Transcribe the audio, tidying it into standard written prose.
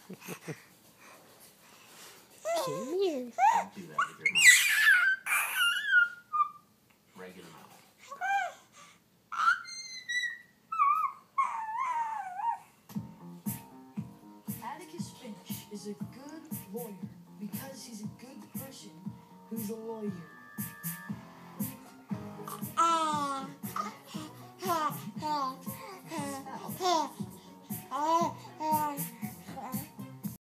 Come here. Don't do that with your mouth. Regular mouth. Atticus Finch is a good lawyer because he's a good person who's a lawyer. Ah.